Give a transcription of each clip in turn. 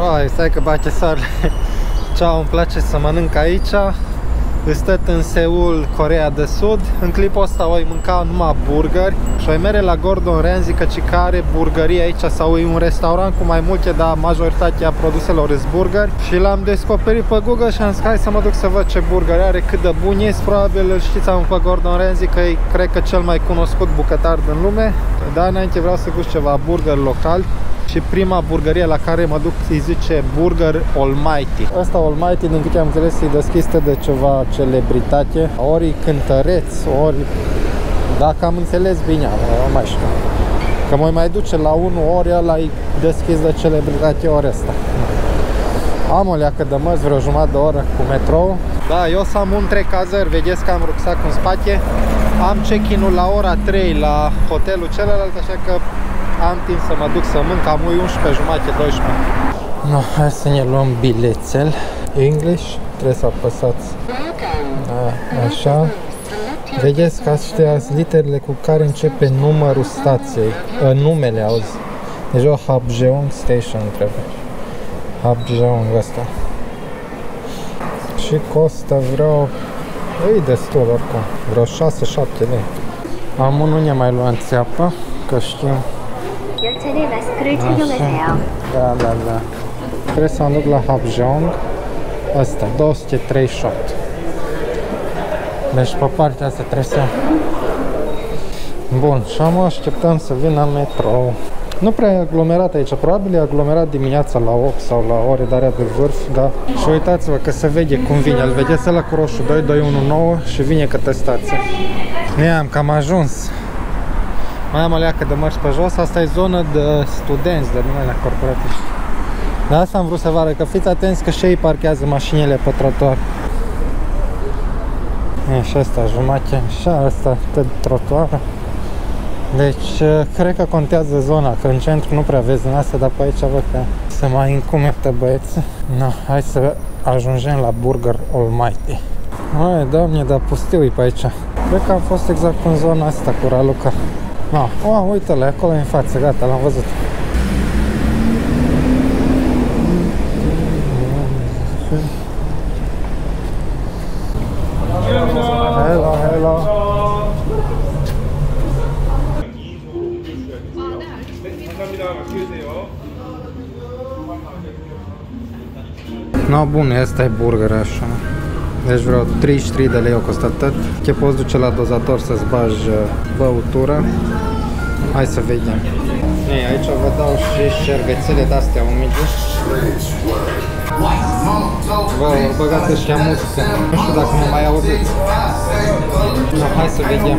Stai că bate soarele. Ceau, îmi place să mănânc aici. Stăt în Seul, Coreea de Sud. În clipul ăsta voi mânca numai burgeri și voi merge la Gordon Ramsay, căci care burgărie aici sau e un restaurant cu mai multe, dar majoritatea produselor sunt burgeri. Și l-am descoperit pe Google și am zis hai să mă duc să văd ce burgeri are, cât de bun e. Probabil îl știți pe Gordon Ramsay, că e, cred că, cel mai cunoscut bucătar din lume. Dar înainte vreau să gust ceva burger local. Și prima burgărie la care mă duc îi zice Burger Almighty. Asta Almighty, din câte am înțeles, e deschisă de ceva celebritate. Ori cântăreț, ori... Dacă am înțeles bine, nu mai știu. Că mă mai duce la unul, ori ăla e deschis de celebritate, ori ăsta. Am o leacă de măs, vreo jumătate de oră cu metrou. Da, eu o să am un trecazări, vedeți că am rucsac în spate. Am check-in-ul la ora 3 la hotelul celălalt, așa că am timp să mă duc să mânc, am 11:30-12. No, hai să ne luăm bilețel. English, trebuie să apăsați. Așa. Vedeți că astea sunt literele cu care începe numărul stației. Numele, auzi. Deci o Habjeong Station trebuie. Habjeong ăsta. Și costă vreo... E destul oricum. Vreo 6-7 lei. Am unul, ne mai luăm țeapă, că știu. Da. Trebuie să mă duc la Habjeong. Asta, 238. Deci pe partea asta trebuie să... Bun, și am așteptăm să vină metrou. Nu prea e aglomerat aici, probabil e aglomerat dimineața la 8 sau la ore de area de vârf, da? Și uitați-vă că se vede cum vine, îl vedeți ăla cu roșu 2219 și vine către stație. Ne-am cam ajuns. Mai am o leacă de mărci pe jos, asta e zonă de studenți, de numele corporatiști. De asta am vrut să vă arăt, că fiți atenți că și ei parchează mașinile pe trotuar. E, și asta jumate, și asta pe trotuar. Deci, cred că contează zona, că în centru nu prea vezi din asta, dar pe aici văd că se mai încumetă băieții. No, hai să ajungem la Burger Almighty. Hai, doamne, dar pustiu e pe aici. Cred că am fost exact în zona asta cu Raluca. No, uite-le, acolo în față, gata, l-am văzut. Hello. No, bun, asta e burger așa. Deci vreo 33 de lei o costă atât. Te poți duce la dozator să-ți bagi băutură. Hai să vedem. Ei, aici vă dau și șervețele de-astea umide. Vă băgați ăștia muzică. Nu știu dacă mă mai auziți. No, hai să vedem.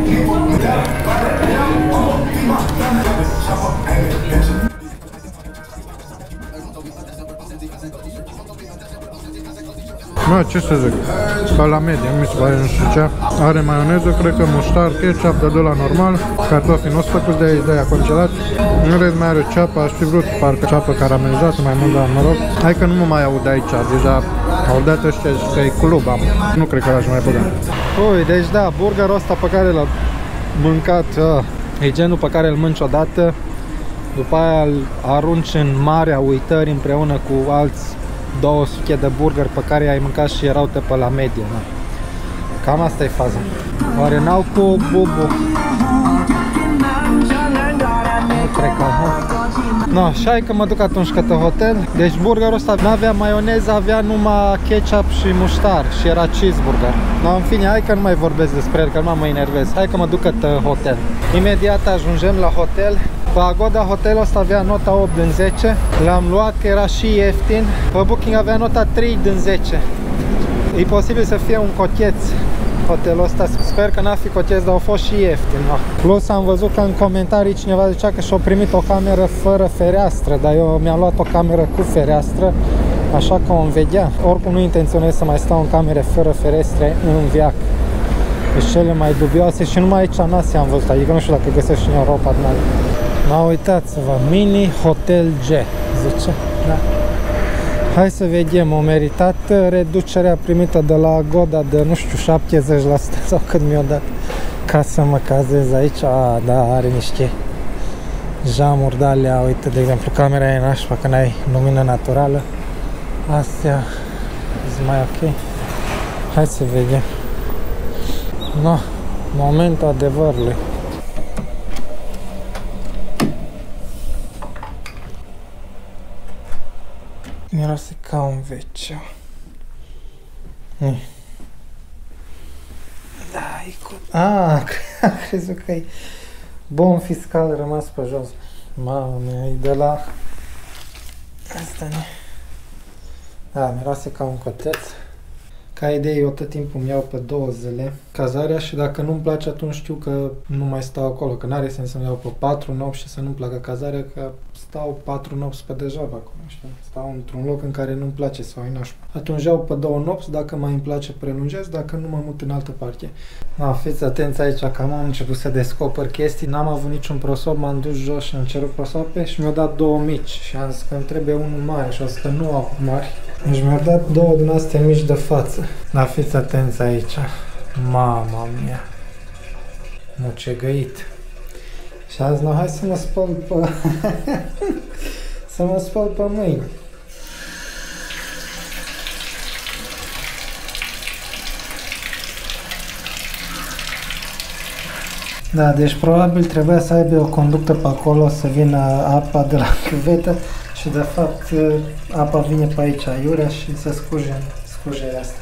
Mă, ce să zic, ca la medie, mi se pare, nu știu ce. Are maioneză, cred că muștar, ketchup, de la normal, cartofi nu-s făcuți de aia congelat. În rest mai are ceapă, aș fi vrut parcă ceapă caramelizată mai mult, dar mă rog. Hai că nu mă mai aud aici, deja au dat ăștia că e club, nu cred că l-aș mai băga. Ui, deci da, burgerul ăsta pe care l-am mâncat, e genul pe care îl mânci odată, după aia îl arunci în marea uitării împreună cu alți 200 de burgeri pe care i-ai mâncat și erau pe la medie, na. Cam asta e faza. Oare n-au cu bubu? Nu cred că no, și hai că mă duc atunci către hotel. Deci burgerul ăsta n-avea maioneză, avea numai ketchup și muștar și era cheeseburger. No, în fine, hai că nu mai vorbesc despre el, că nu mă enervez. Hai că mă duc către hotel. Imediat ajungem la hotel. Pe Agoda hotelul ăsta avea nota 8 din 10. L-am luat că era și ieftin. Pe Booking avea nota 3 din 10. E posibil să fie un cocheț hotelul ăsta. Sper că n-a fi cocheț, dar a fost și ieftin. No. Plus am văzut că în comentarii cineva zicea că și-a primit o cameră fără fereastră, dar eu mi-am luat o cameră cu fereastră, așa că o vedea. Oricum nu intenționez să mai stau în camere fără ferestre în viac. Deci cele mai dubioase și numai aici în Asia am văzut, adică nu știu dacă găsești și în Europa din alea. No, uitați-vă, Mini Hotel G, zice, da. Hai să vedem, o meritat reducerea primită de la Agoda de, nu știu, 70% sau cât mi-o dat ca să mă cazez aici. Da, are niște Jamuri de alea, uite, de exemplu, camera e nașpa când ai lumină naturală. Astea sunt mai ok. Hai să vedem. No, momentul adevărului. Miroase ca un veceu. Da, e cu... am crezut că e bon fiscal rămas pe jos. Mamă, e de la... Asta ne... Da, miroase ca un coteț. Ca idee, eu tot timpul îmi iau pe 2 zile cazarea și dacă nu-mi place atunci știu că nu mai stau acolo, că n-are sens să-mi iau pe 4 nopți și să nu-mi placă cazarea, că stau 4 nopți pe degeaba acolo, știu? Stau într-un loc în care nu-mi place sau e nașpa. Atunci iau pe 2 nopți, dacă mai îmi place prelungesc, dacă nu mă mut în altă parte. Fiți atenți aici că am început să descoper chestii, n-am avut niciun prosop, m-am dus jos și am cerut prosoape și mi-au dat 2 mici și am zis că îmi trebuie unul mare și am zis că nu au mari. Deci mi-au dat 2 din astea mici de față. Dar fiți atenți aici. Mama mia. Mucegăit. Și am zis, no, hai să mă spăl pe... să mă spăl pe mâini. Da, deci probabil trebuia să aibă o conductă pe acolo să vină apa de la chiuvetă și de fapt apa vine pe aici aiurea și se scurge asta.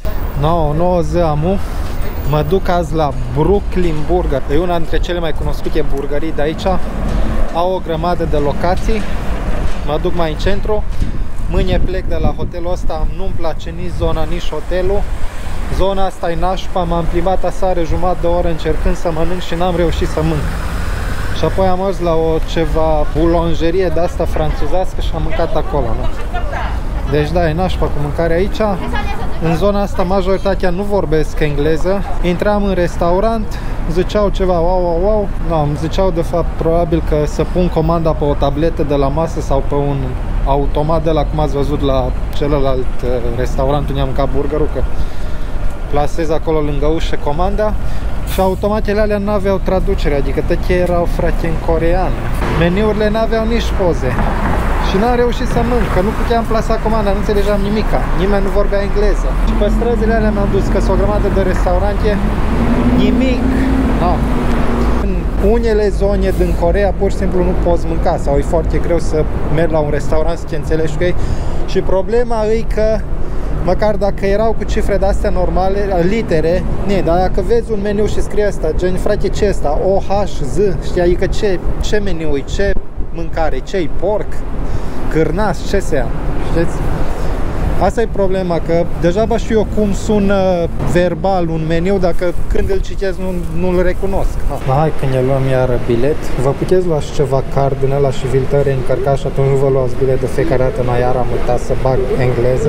Nouă zi amu. Mă duc azi la Brooklyn Burger. E una dintre cele mai cunoscute burgerii de aici. Au o grămadă de locații. Mă duc mai în centru. Mâine plec de la hotelul ăsta. Nu-mi place nici zona, nici hotelul. Zona asta e nașpa. M-am plimbat aseară jumătate de oră încercând să mănânc și n-am reușit să mănânc. Și apoi am mers la o ceva boulangerie de asta franțuzească și am mâncat acolo. Nu? Deci da, e nașpa cu mâncare aici. În zona asta majoritatea nu vorbesc engleză. Intram în restaurant, ziceau ceva wow. No, îmi ziceau de fapt probabil că să pun comanda pe o tabletă de la masă sau pe un automat de la cum ați văzut la celălalt restaurant unde am mâncat burgerul, că plasez acolo lângă ușă comanda. Și automatele alea n-aveau traducere, adică toate erau, frate, în coreeană. Meniurile n-aveau nici poze. Și n-am reușit să mânc, că nu puteam plasa comanda, nu înțelegeam nimica. Nimeni nu vorbea engleză. Și pe străzile alea mi-am dus, că sunt o grămadă de restaurante, nimic. No. În unele zone din Coreea pur și simplu nu poți mânca sau e foarte greu să mergi la un restaurant să te înțelegi cu ei. Și problema e că măcar dacă erau cu cifre de-astea normale, litere, dar dacă vezi un meniu și scrie asta, gen, frate, ce asta? OHZ, știi, adică ce meniu e, ce mâncare, ce-i porc, cârnați, ce se ia, știți? Asta e problema, că degeaba știu eu cum sună verbal un meniu dacă când îl citesc nu-l recunosc. Hai că ne luăm iară bilet. Vă puteți lua și ceva card din ăla și vi-l tăre încărcat și atunci nu vă luați bilet de fiecare dată, iar am uitat să bag engleză.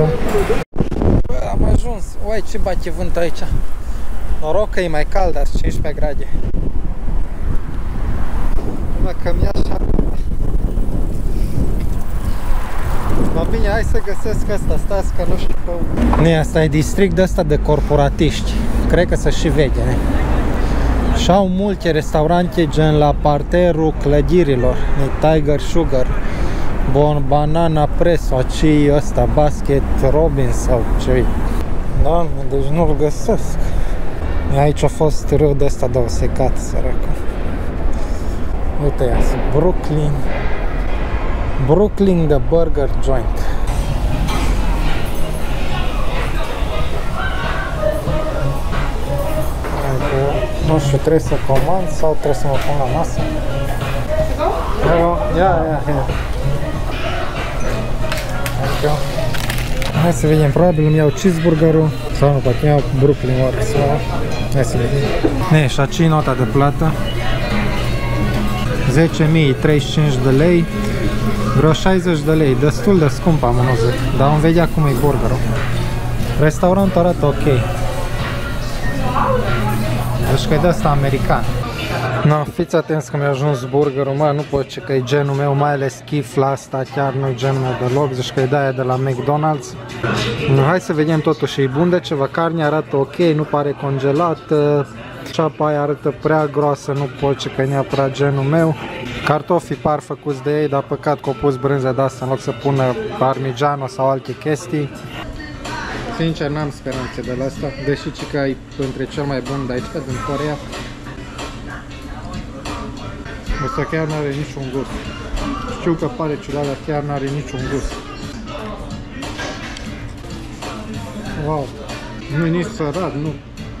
Am ajuns. Uai, ce bate vânt aici. Noroc că e mai cald, dar 15 grade. Mă, că mi-e așa. Mă, bine, hai să găsesc asta. Stați că nu știu că... Asta e district de ăsta de corporatiști. Cred că se și vede, ne? Și au multe restaurante gen la parterul clădirilor. Tiger Sugar, Bon Banana Press, acei ăsta, Basket Robbins sau ce-i. Doamne, deci nu-l găsesc. Aici a fost râu de ăsta de secat, sărăcă. Uite ia, Brooklyn The Burger Joint. Nu știu, trebuie să comand sau trebuie să mă pun la masă? Ia. Hai să vedem, probabil îmi iau cheeseburgerul sau nu, poate iau Brooklyn Works. Hai să vedem. Și aici e nota de plată. 10.035 de lei. Vreo 60 de lei, destul de scump am unul, dar am vedea cum e burgerul. Restaurantul arată ok. Deci că e de asta american. No, fiți atenți că mi-a ajuns burgerul, mă, nu pot zice că e genul meu, mai ales chifla asta chiar nu e genul meu deloc, zici că e de-aia de la McDonald's. No, hai să vedem totuși, e bun de ceva, carnea arată ok, nu pare congelată, ceapa aia arată prea groasă, nu pot zice că e neapărat genul meu. Cartofii par făcuți de ei, dar păcat că au pus brânză de asta în loc să pună parmigiano sau alte chestii. Sincer, n-am speranțe de la asta, deși că e între cel mai bun de aici, din Coreea. Asta chiar n-are niciun gust. Știu că pare ciudat, dar chiar n-are niciun gust. Wow! Nu e nici sărat, nu.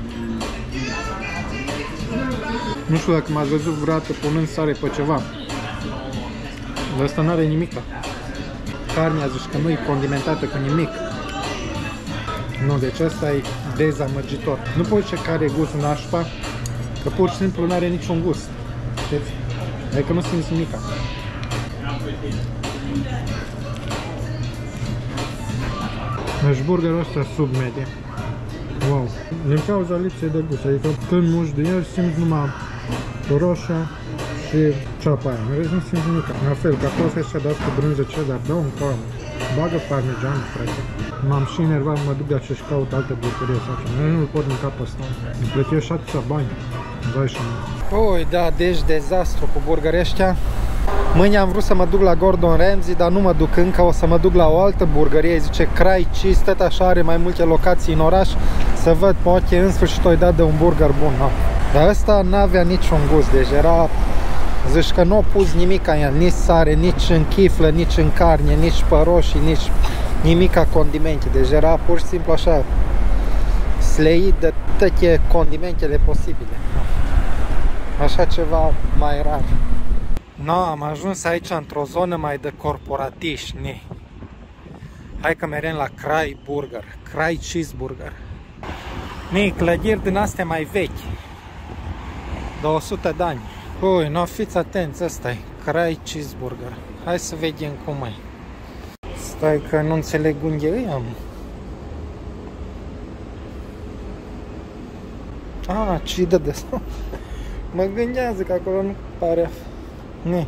Nu știu dacă m-ați văzut vreodată punând sare pe ceva. Dar asta n-are nimica. Carnea zici că nu e condimentată cu nimic. Nu, deci asta e dezamăgitor. Nu poți zice că are gust nașpa, că pur și simplu n-are niciun gust. Știți? Adică nu simți nimica. Deci burgerul ăsta sub medie. Wow! Din cauza lipsei de gust, adică când muști din el simți numai roșia și ceapa aia. Mereu nu simți nimic. La fel, cartofii ăștia dați cu brânză cheddar, dau un coamă. Bagă parmigian, frate. M-am și enervat, mă duc de aceea și caut alte bucărie sau ceva. Nu-l pot mânca pe ăsta. Îmi plătești atâția bani. Vai și oi, da, deci dezastru cu burgerii ăștia. Mâine am vrut să mă duc la Gordon Ramsay, dar nu mă duc încă, o să mă duc la o altă burgerie, zice Cry Cheese, tot așa are mai multe locații în oraș, să văd, ok, în sfârșit o-i dat de un burger bun, no. Dar ăsta n-avea niciun gust, deci era, zici că nu a pus nimic în el, nici sare, nici în chiflă, nici în carne, nici pe roșii, nici nimica condimente, deci era pur și simplu așa, sleit de toate condimentele posibile. Așa ceva mai rar. No, am ajuns aici într-o zonă mai de corporatiști. Hai că mergem la Cry Burger, Cry Cheeseburger. Clădiri din astea mai vechi, 200 de ani. Ui, no, fiți atenți, ăsta e Cry Cheeseburger. Hai să vedem cum e. Stai că nu înțeleg unde e am. Ah, ce dă de sau? Mă gândează că acolo nu pare. Ne.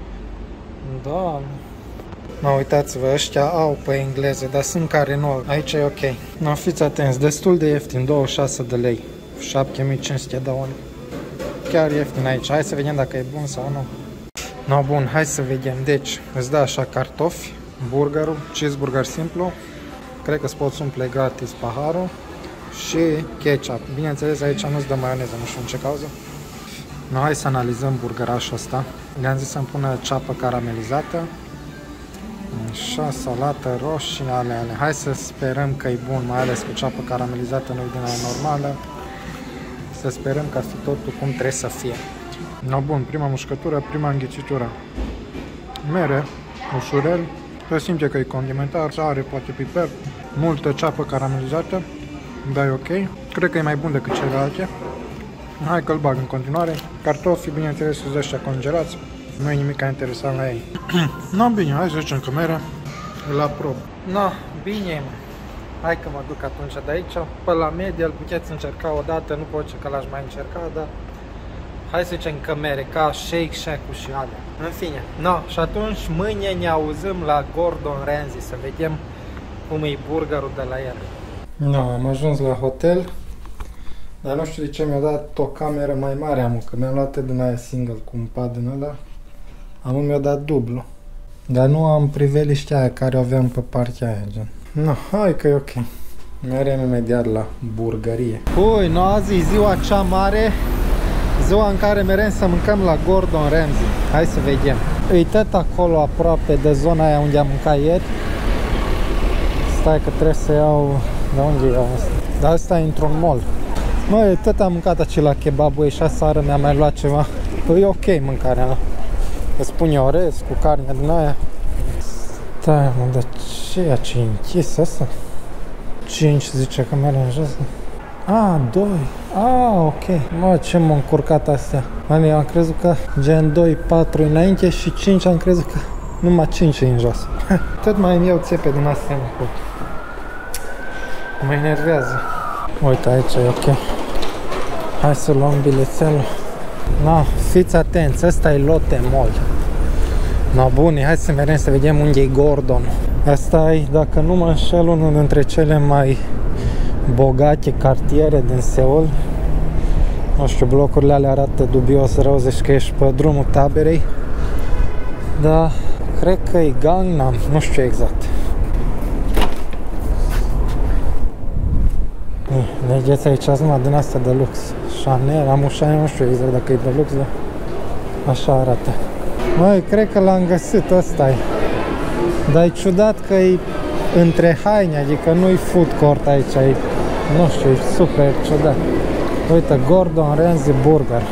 Da. No, uitați-vă, ăștia au pe engleză, dar sunt care nu. Aici e ok. No, fiți atenți, destul de ieftin, 26 de lei. 7500 de won. Chiar ieftin aici. Hai să vedem dacă e bun sau nu. No, bun, hai să vedem. Deci, îți dă așa cartofi, burgerul, cheeseburger simplu. Cred că îți poți umple gratis paharul. Și ketchup. Bineînțeles, aici nu-ți dă maioneză, nu știu în ce cauză. No, hai să analizăm burgerașul ăsta. Le-am zis să-mi pună ceapă caramelizată. Așa, salată, roșii, ale. Hai să sperăm că e bun, mai ales cu ceapă caramelizată, nu-i din aia normală. Să sperăm că ar fi totul cum trebuie să fie. No, bun, prima mușcătură, prima înghițitură. Mere, ușurel. Se simte că e condimentar, are poate piper, multă ceapă caramelizată. Da, e ok. Cred că e mai bun decât celelalte. Hai că-l bag în continuare. Cartofii, bineînțeles, sunt ăștia congelați. Nu e nimic interesant la ei. No, bine, hai să zicem că mere la prob. No, bine. Hai că mă duc atunci de aici. Pe la media îl puteți încerca o dată. Nu pot că l-aș mai încerca, dar hai să zicem că mere, ca Shake Shack-ul și alea. În fine. No, și atunci mâine ne auzim la Gordon Ramsay să vedem cum e burgerul de la el. No, am ajuns la hotel. Dar nu știu de ce mi-a dat o cameră mai mare, amu, că mi-am luat din aia single cu un pad din ăla. Amu mi-a dat dublu. Dar nu am priveliștea aia care o aveam pe partea aia, gen. No, hai că e ok. Merem imediat la burgerie. Ui, no, azi e ziua cea mare. Ziua în care merem să mâncăm la Gordon Ramsay. Hai să vedem. E tot acolo aproape de zona aia unde am mâncat ieri. Stai că trebuie să iau... De unde iau asta? Dar asta e într-un mall. Măi, tot am mâncat acela kebabul și aseară mi-am mai luat ceva. E ok mâncarea ăla. Îți pun eu orez cu carne din aia. Stai, mă, dar ce e închis asta? 5 zice că merge în jos. Ah, 2. Ah, ok. Mă, ce m-a încurcat astea. Mă, eu am crezut că gen 2, 4 înainte și 5 am crezut că numai 5 e în jos. Tot mai îmi iau țepe din astea. Mă enervează. Uite, aici e ok. Hai să luăm bilețelul. No, fiți atenți, ăsta e Lotte Mall. No, buni, hai să mergem să vedem unde e Gordon. Asta e, dacă nu mă înșel, unul dintre cele mai bogate cartiere din Seul. Nu știu, blocurile alea arată dubios rău, zici că ești pe drumul taberei. Da, cred că e Gangnam, nu știu exact. Vedeți aici numai din asta de lux. Chanel, am un Chanel, nu știu exact dacă e de lux, dar așa arată. Măi, cred că l-am găsit, ăsta-i. Dar e ciudat că e între haine, adică nu-i food court aici, e, nu știu, e super ciudat. Uite, Gordon Ramsay Burger.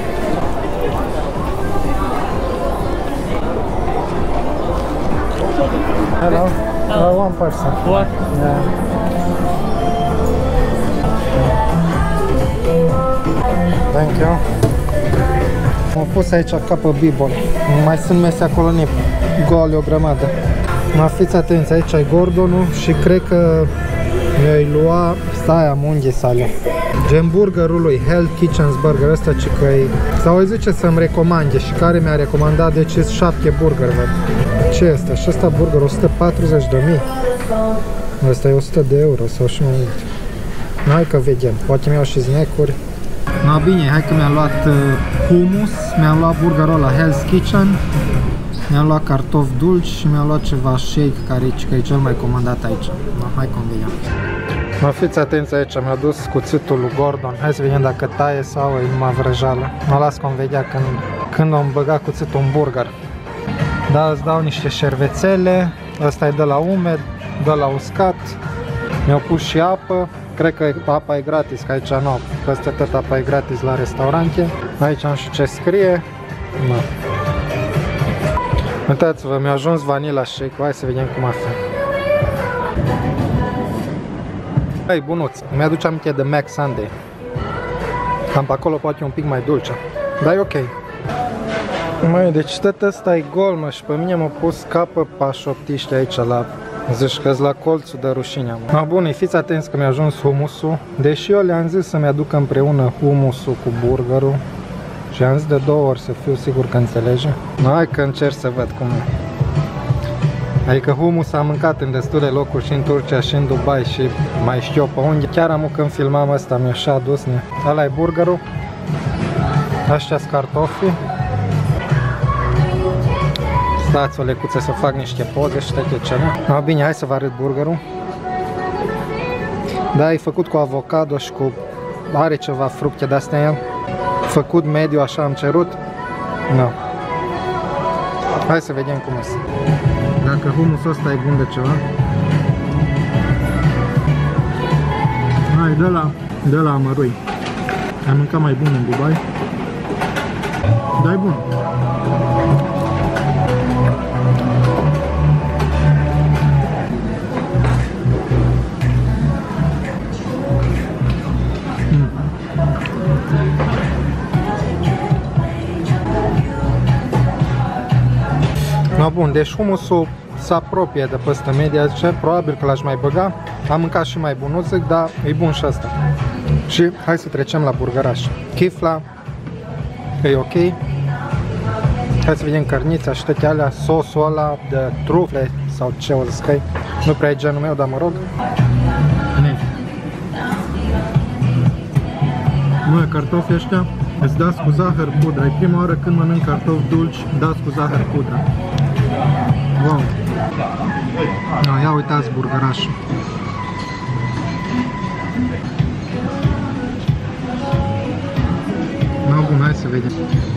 Hello, one person. What? Yeah. Thank you. M-am pus aici capă bibon. Mai sunt mese acolo goale o grămadă. Mă fiți atenți, aici ai Gordonul și cred că mi-ai lua, stai, am unghii sale. Gen burgerul lui, Hell Kitchen's Burger, ăsta ce că e, sau îi zice să-mi recomande și care mi-a recomandat, deci 7 burger, văd. Ce este? Și ăsta burger, 140.000. Ăsta e 100 de euro sau și mai mult. Hai că vedem, poate mi-au și snack-uri. No, bine, hai că mi-am luat hummus, mi-am luat burgerul ăla Hell's Kitchen, mi-am luat cartofi dulci și mi-am luat ceva shake care e cel mai comandat aici. No, hai că vedem. Mă fiți atenți aici, mi-a dus cuțitul lui Gordon. Hai să vedem dacă taie sau e numai vrăjală. Mă las cum vedea când am băgat cuțitul în burger. Da, îți dau niște șervețele, ăsta e de la umed, de la uscat. Mi-au pus și apă, cred că apa e gratis, că aici nu, peste tot apa e gratis la restaurante. Aici am și ce scrie. No. Uitați-vă, mi-a ajuns vanilla shake, hai să vedem cum află. Hai, bunuț, mi-aduce aminte de Mac Sunday. Cam pe acolo poate un pic mai dulce, dar e ok. Măi, deci tot ăsta e gol, mă, și pe mine m-a pus capă pașoptiște aici la... Zici că-s la colțul de rușine. No, bun, fiți atenți că mi-a ajuns hummusul. Deși eu le-am zis să-mi aduc împreună hummusul cu burgerul. Și am zis de 2 ori să fiu sigur că înțelege. No, hai că încerc să văd cum e. Adică hummus am mâncat în destule locuri și în Turcia și în Dubai și mai știu eu pe unde. Chiar am când filmam ăsta mi-a și adus. Ăla e burgerul. Aștia-s cartofii. Stați o lecuță să fac niște poze și toate cele. No, bine, hai să vă arăt burgerul. Da, e făcut cu avocado și cu... are ceva fructe de-astea el. Făcut mediu, așa am cerut. No. Hai să vedem cum este. Dacă hummusul ăsta e bun de ceva. Hai, de la amărui. Am mâncat mai bun în Dubai. Dar e bun. No, bun, deci hummusul se apropie de peste media, zice, probabil că l-aș mai băga. Am mâncat și mai bun, nu zic, dar e bun și asta. Și hai să trecem la burgeraș. Chifla, e ok. Hai să vedem cărnița și toate alea, sosul ăla de trufle sau ce o zic că e. Nu prea e genul meu, dar mă rog. Mă, cartofii ăștia îți dați cu zahăr pudra. E prima oară când mănânc cartofi dulci, dați cu zahăr pudra. Wow! No, ia uitați burgerașul. No, bun, hai să vedem.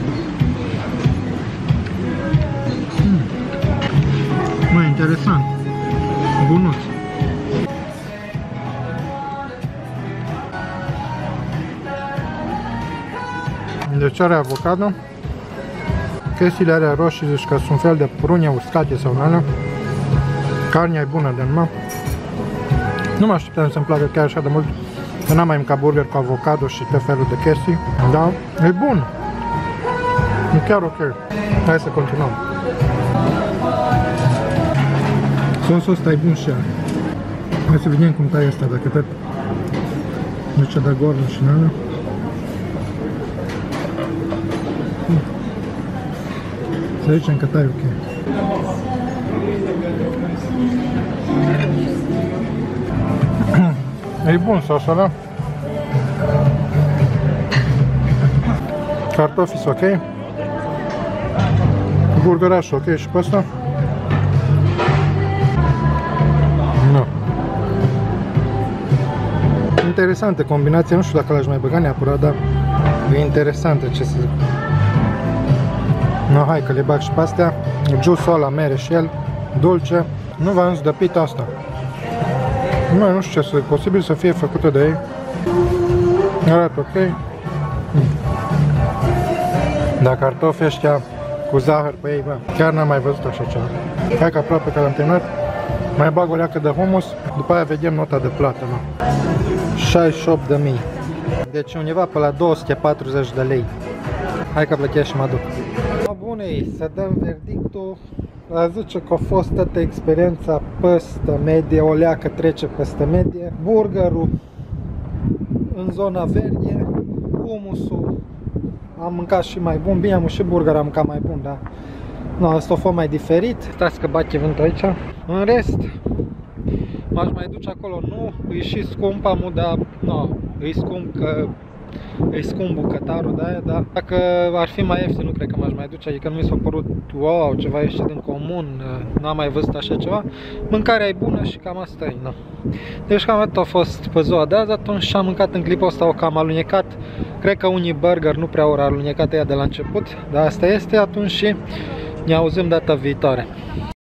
Mă, interesant. Bunuț. Deci are avocado. Chestiile alea roșii zici că sunt un fel de prune uscate sau alea. Carnea e bună de numai. Nu mă așteptam să-mi placă chiar așa de mult. Că n-am mai mâncat burger cu avocado și tot felul de chestii. Dar e bun. E chiar ok. Hai să continuăm. Sosul ăsta e bun și ea. Hai să vedem cum taie asta, dacă tot duce de Gordon și n-alea. Să zicem că tai ok. E bun sosul ăla. Cartofii sunt ok. Burgerașul, ok, și pe ăsta? Nu. Interesantă combinație, nu știu dacă l-aș mai băga neapărat, dar e interesantă, ce să zic. No, hai că le bag și pe astea. Juice-ul ăla, mere și el, dulce. Nu v-am zis de pita asta. Nu știu ce să zic, posibil să fie făcută de ei. Arată ok. Dar cartofi ăștia cu zahăr pe ei, bă, chiar n-am mai văzut așa ceva. Hai că aproape că l-am terminat. Mai bag o leacă de hummus, după aia vedem nota de plată, mă. 68.000. Deci undeva pe la 240 de lei. Hai că plătesc și mă duc. Bunei, să dăm verdictul. A zice că a fost toată experiența peste medie, o leacă trece peste medie. Burgerul în zona verde, hummusul am mâncat și mai bun, bine am și burger, am mâncat mai bun, dar no, asta a fost mai diferit. Stați că bate vântul aici. În rest, m-aș mai duce acolo, nu, e și scump amul, dar no, e scump că e scump bucătarul de aia, dar dacă ar fi mai ieftin, nu cred că m-aș mai duce, adică nu mi s-a părut wow, ceva ieșit din comun, n-am mai văzut așa ceva. Mâncarea e bună și cam asta e, no. Deci cam atât a fost pe ziua de azi, atunci și am mâncat în clipul ăsta, o cam alunecat. Cred că unii burger nu prea au alunecat ea de la început, dar asta este, atunci și ne auzim data viitoare.